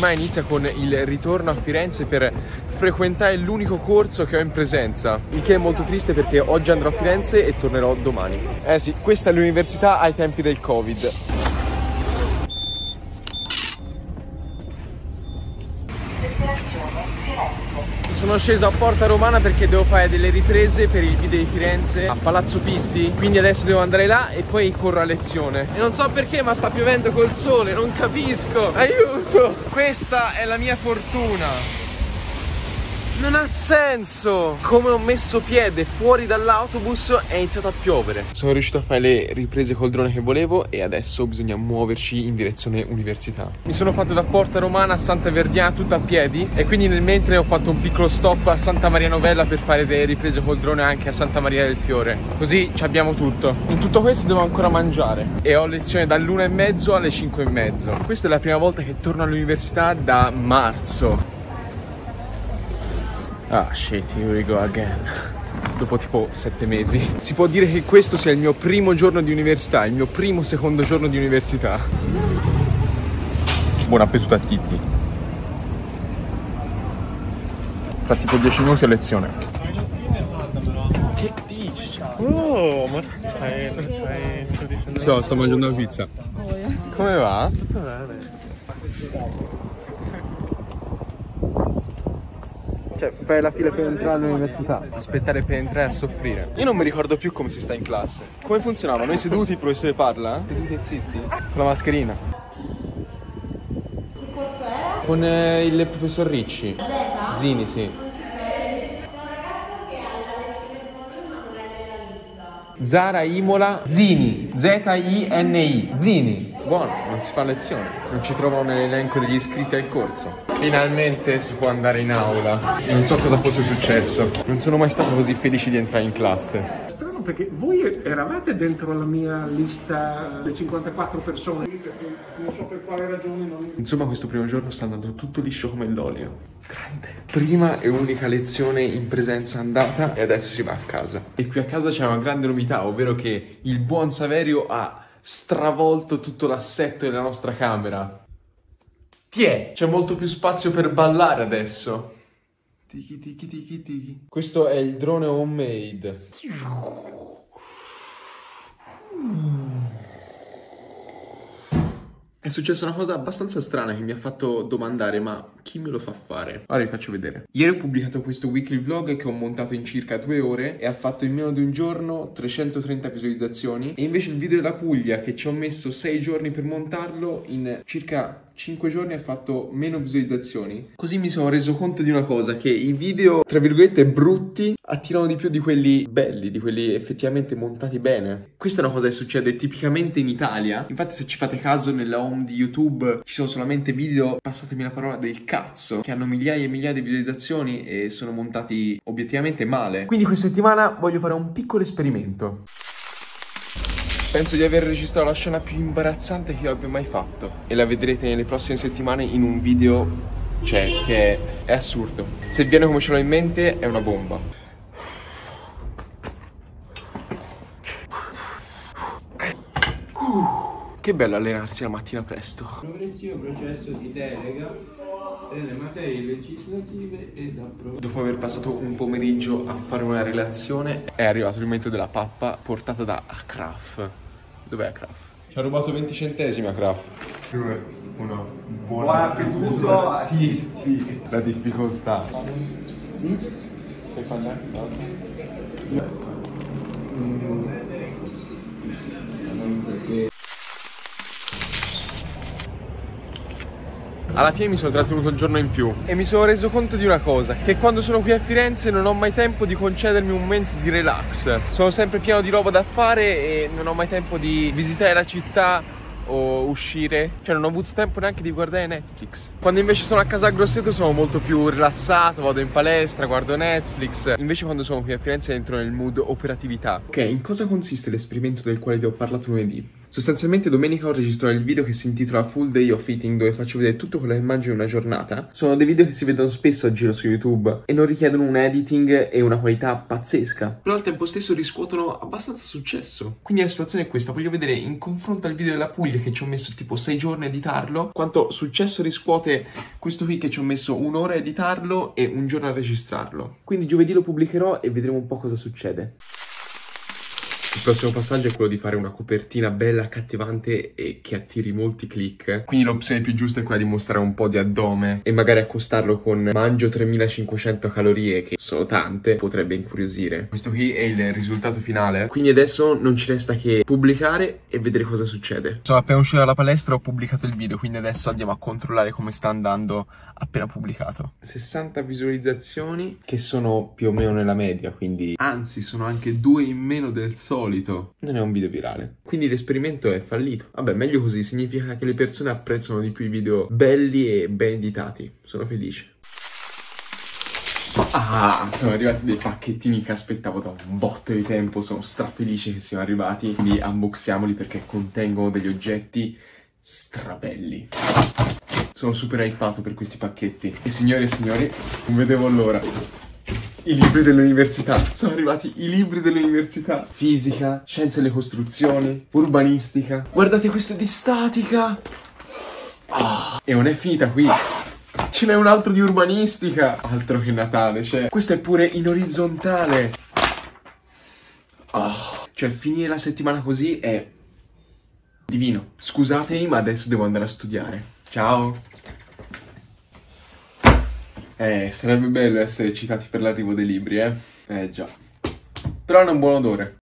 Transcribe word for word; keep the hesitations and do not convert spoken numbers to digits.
settimana inizia con il ritorno a Firenze per frequentare l'unico corso che ho in presenza, il che è molto triste perché oggi andrò a Firenze e tornerò domani. Eh sì, questa è l'università ai tempi del Covid. Sono sceso a Porta Romana perché devo fare delle riprese per il video di Firenze a Palazzo Pitti, quindi adesso devo andare là e poi corro a lezione. E non so perché, ma sta piovendo col sole, non capisco. Aiuto! Questa è la mia fortuna. Non ha senso! Come ho messo piede fuori dall'autobus è iniziato a piovere. Sono riuscito a fare le riprese col drone che volevo e adesso bisogna muoverci in direzione università. Mi sono fatto da Porta Romana a Santa Verdiana tutta a piedi e quindi nel mentre ho fatto un piccolo stop a Santa Maria Novella per fare delle riprese col drone anche a Santa Maria del Fiore. Così ci abbiamo tutto. In tutto questo devo ancora mangiare e ho lezione dall'una e mezzo alle cinque e mezzo. Questa è la prima volta che torno all'università da marzo. Ah shit, here we go again. Dopo tipo sette mesi. Si può dire che questo sia il mio primo giorno di università, il mio primo secondo giorno di università. Buon appetito a Titti. Fra tipo dieci minuti a lezione. Che dici? Oh, ma stai, stai, sto dicendo... So, sto mangiando una pizza. Come va? Tutto bene. Cioè, fai la fila per entrare all'università, aspettare per entrare a soffrire. Io non mi ricordo più come si sta in classe. Come funzionava? Noi seduti, il professore parla? Seduti e zitti? Con la mascherina. Con eh, il professor Ricci. Zini, sì. Zara Imola Zini. Z I N I. Zini. Buono, non si fa lezione. Non ci trovano nell'elenco degli iscritti al corso. Finalmente si può andare in aula. Non so cosa fosse successo. Non sono mai stato così felice di entrare in classe. Strano perché voi eravate dentro la mia lista delle cinquantaquattro persone. Non so per quale ragione non... Insomma, questo primo giorno sta andando tutto liscio come l'olio. Grande. Prima e unica lezione in presenza andata e adesso si va a casa. E qui a casa c'è una grande novità, ovvero che il buon Saverio ha stravolto tutto l'assetto della nostra camera. Tiè, c'è molto più spazio per ballare adesso. Tiki tiki tiki tiki. Questo è il drone homemade. È successa una cosa abbastanza strana che mi ha fatto domandare, ma chi me lo fa fare? Ora vi faccio vedere. Ieri ho pubblicato questo weekly vlog che ho montato in circa due ore e ha fatto in meno di un giorno trecentotrenta visualizzazioni. E invece il video della Puglia, che ci ho messo sei giorni per montarlo, in circa cinque giorni ha fatto meno visualizzazioni. Così mi sono reso conto di una cosa, che i video tra virgolette brutti attirano di più di quelli belli, di quelli effettivamente montati bene. Questa è una cosa che succede tipicamente in Italia. Infatti, se ci fate caso, nella home di YouTube ci sono solamente video, passatemi la parola, del cazzo, che hanno migliaia e migliaia di visualizzazioni e sono montati obiettivamente male. Quindi questa settimana voglio fare un piccolo esperimento. Penso di aver registrato la scena più imbarazzante che io abbia mai fatto e la vedrete nelle prossime settimane in un video, cioè, che è, è assurdo. Se viene come ce l'ho in mente, è una bomba. Che bello allenarsi la mattina presto. Progressivo processo di delega delle materie legislative ed approvazione. Dopo aver passato un pomeriggio a fare una relazione, è arrivato il momento della pappa portata da Akraf. Dov'è Akraf? Ci ha rubato venti centesimi Akraf. due, uno. Buon, Buon appetito a tutti. La difficoltà. Mm? Puoi parlare? Mm. Alla fine mi sono trattenuto il giorno in più e mi sono reso conto di una cosa, che quando sono qui a Firenze non ho mai tempo di concedermi un momento di relax. Sono sempre pieno di roba da fare e non ho mai tempo di visitare la città o uscire. Cioè non ho avuto tempo neanche di guardare Netflix. Quando invece sono a casa a Grosseto sono molto più rilassato, vado in palestra, guardo Netflix. Invece quando sono qui a Firenze entro nel mood operatività. Ok, in cosa consiste l'esperimento del quale vi ho parlato lunedì? Sostanzialmente domenica ho registrato il video che si intitola Full Day of Eating, dove faccio vedere tutto quello che mangio in una giornata. Sono dei video che si vedono spesso a giro su YouTube e non richiedono un editing e una qualità pazzesca, però al tempo stesso riscuotono abbastanza successo. Quindi la situazione è questa: voglio vedere in confronto al video della Puglia, che ci ho messo tipo sei giorni a editarlo, quanto successo riscuote questo qui che ci ho messo un'ora a editarlo e un giorno a registrarlo. Quindi giovedì lo pubblicherò e vedremo un po' cosa succede. Il prossimo passaggio è quello di fare una copertina bella, accattivante e che attiri molti click. Quindi l'opzione più giusta è quella di mostrare un po' di addome e magari accostarlo con mangio tremilacinquecento calorie, che sono tante, potrebbe incuriosire. Questo qui è il risultato finale. Quindi adesso non ci resta che pubblicare e vedere cosa succede. Sono appena uscito dalla palestra e ho pubblicato il video, quindi adesso andiamo a controllare come sta andando appena pubblicato. sessanta visualizzazioni, che sono più o meno nella media, quindi anzi sono anche due in meno del solito. Non è un video virale, quindi l'esperimento è fallito. Vabbè, meglio così, significa che le persone apprezzano di più i video belli e ben editati. Sono felice. Ah, sono arrivati dei pacchettini che aspettavo da un botto di tempo. Sono strafelice che siano arrivati, quindi unboxiamoli perché contengono degli oggetti strabelli. Sono super hypato per questi pacchetti. E signori e signori, non vedevo l'ora. I libri dell'università. Sono arrivati i libri dell'università. Fisica, scienze delle costruzioni, urbanistica. Guardate questo di statica. Oh, e non è finita qui. Ce n'è un altro di urbanistica. Altro che Natale, cioè. Questo è pure in orizzontale. Oh, cioè finire la settimana così è divino. Scusatemi, ma adesso devo andare a studiare. Ciao. Eh, sarebbe bello essere citati per l'arrivo dei libri, eh? Eh già. Però hanno un buon odore.